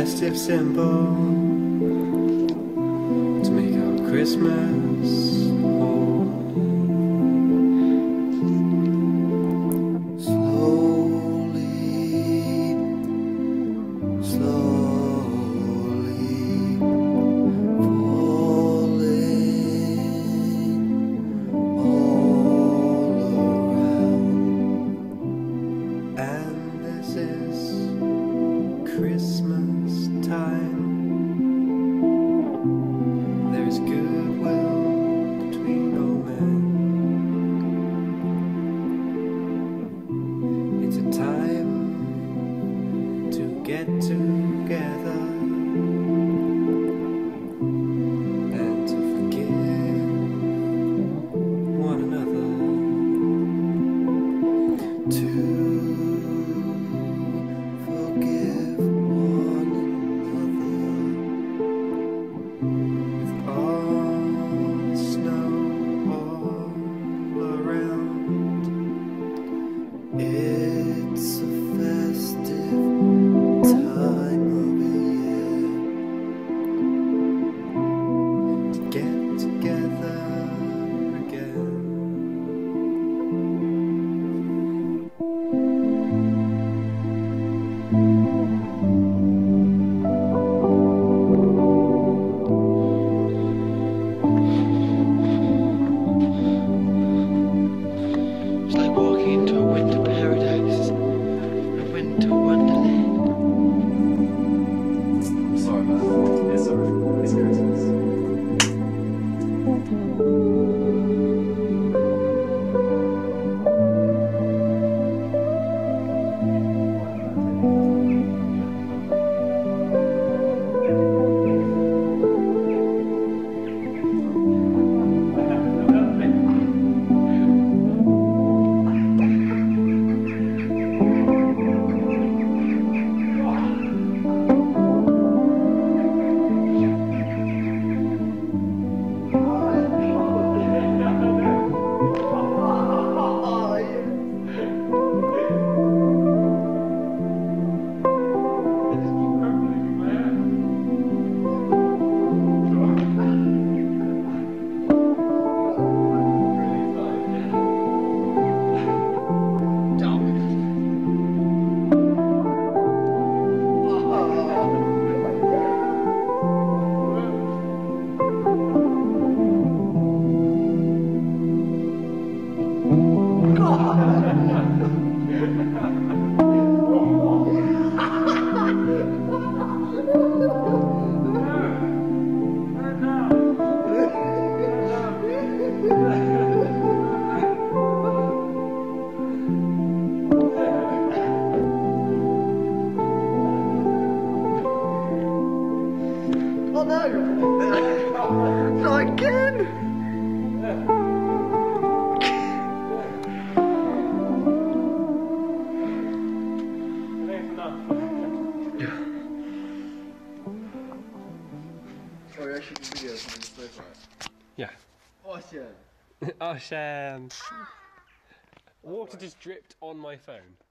festive symbol to make our Christmas whole. Slowly, slowly falling all around, and this is Christmas time. There's goodwill between all men. It's a time to get together and to forgive one another. To forgive one another. With all the snow all around, it's a festive time of year to get together again. It's like walking into a winter paradise, a winter wonderland. Sorry, man. It's alright. It's Christmas. Oh no! Not again! Sorry, I should do videos on this place, right? Yeah. Awesome. Oh, Sham. Water just dripped on my phone.